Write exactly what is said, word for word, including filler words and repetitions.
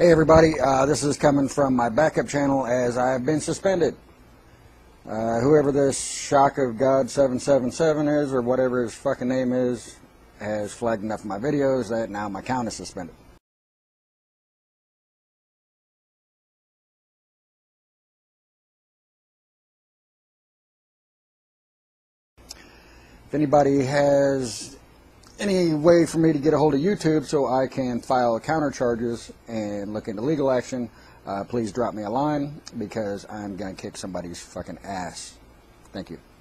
Hey everybody, uh, this is coming from my backup channel as I've been suspended. Uh, whoever this ShockofGod seven seven seven is, or whatever his fucking name is, has flagged enough of my videos that now my account is suspended. If anybody has any way for me to get a hold of YouTube so I can file counter charges and look into legal action, uh, please drop me a line because I'm going to kick somebody's fucking ass. Thank you.